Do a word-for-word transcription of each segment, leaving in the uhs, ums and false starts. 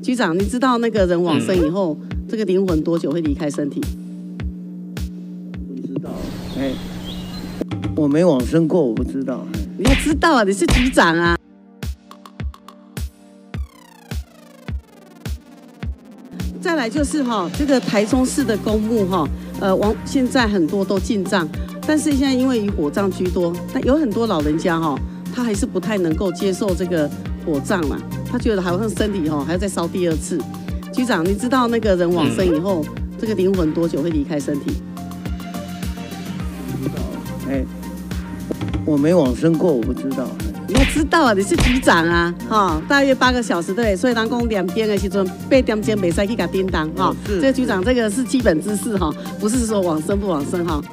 局长，你知道那个人往生以后，嗯、这个灵魂多久会离开身体？ 不知道，哎，我没往生过，我不知道。 你要知道啊，你是局长啊。再来就是哈，这个台中市的公墓哈，呃，往现在很多都进葬，但是现在因为以火葬居多，但有很多老人家哈，他还是不太能够接受这个火葬嘛，他觉得好像身体哈还要再烧第二次。局长，你知道那个人往生以后，这个灵魂多久会离开身体？ 不知道，哎，我没往生过，我不知道。 你要知道啊，你是局长啊，哈、哦，大约八个小时对，所以当讲两点的时阵，八点钟袂使去甲叮当哈。哦、这个局长，这个是基本知识哈、哦，不是说往生不往生哈。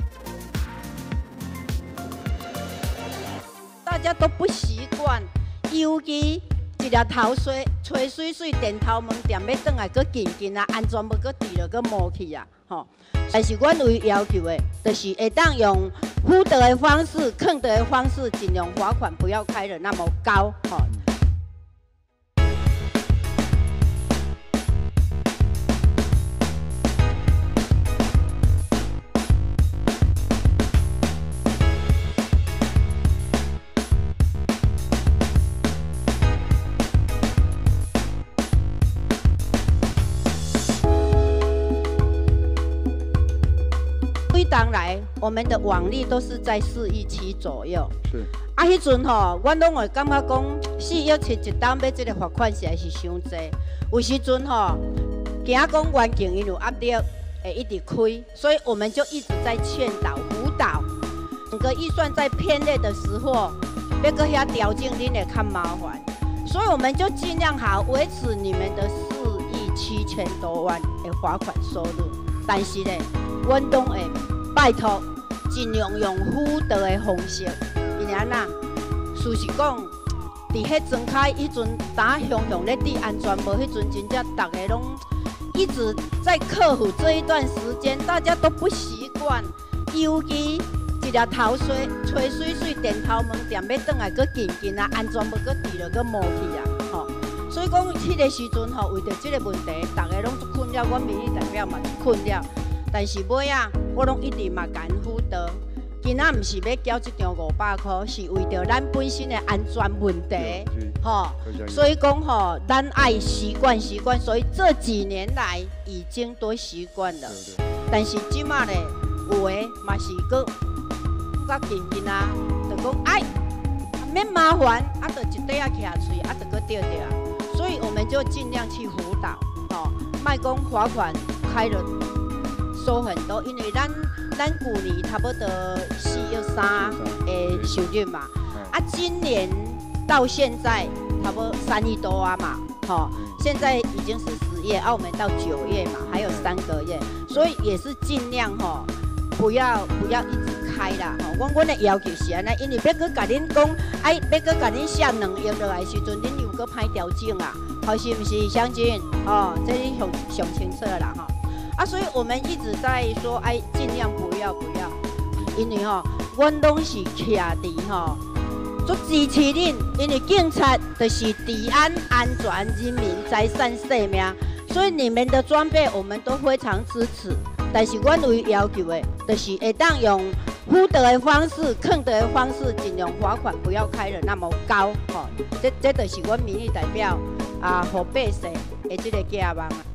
大家都不习惯，尤其一日头水吹水水电头门店要转来，搁紧紧啊，安全要搁除了搁冒去啊，吼。但是阮有要求的，就是会当用辅导的方式、坑的方式，尽量罚款不要开得那么高，吼。当然，我们的往例都是在四亿七左右。是。啊，迄阵吼，阮拢会感觉讲，四亿七一单要这个罚款实在是伤济。有时阵吼，惊讲环境因有压力，会一直开，所以我们就一直在劝导、辅导。整个预算在偏类的时候，要搁遐调整，恁会较麻烦。所以我们就尽量好维持你们的四亿七千多万的罚款收入，但是呢，阮拢会。拜托，尽量用辅导的方式，因为安那，事实讲，伫迄庄开迄阵，打雄雄咧地安全无迄阵，真正大家拢一直在克服这一段时间，大家都不习惯，尤其一日头水吹水水电头门店要转来，搁紧紧啊，安全无搁除了搁冒去啊，吼。所以讲，迄个时阵吼，为着即个问题，大家拢困扰，阮民意代表嘛困扰。但是尾啊，我拢一直嘛敢辅导。今仔毋是要交这张五百块，是为着咱本身的安全问题，吼。所以讲吼，咱爱习惯习惯，所以这几年来已经都习惯了。但是即马咧，有诶嘛是搁较紧紧啊，就讲哎，免麻烦，啊，就一底啊徛嘴，啊，就搁吊吊。所以我们就尽量去辅导，吼，卖讲罚款开了。收很多，因为咱咱旧年差不多四亿三的收入嘛，啊，今年到现在差不多三亿多啊嘛，吼，现在已经是十月，啊，我们到九月嘛，还有三个月，所以也是尽量吼，不要不要一直开啦，吼，阮阮的要求是安尼，因为要搁甲恁讲，哎，要搁甲恁下两亿落来时阵，恁又搁歹调整啊，好是毋是乡亲？哦，这你上上清楚啦，吼。啊，所以我们一直在说，哎，尽量不要不要，因为吼，阮拢是徛伫吼，足支持恁，因为警察就是治安、安全、人民财产、生命，所以你们的装备我们都非常支持。但是阮有要求的，就是会当用辅导的方式、坑的方式，尽量罚款不要开得那么高，吼，这这就是阮民意代表啊，互百姓的这个寄望。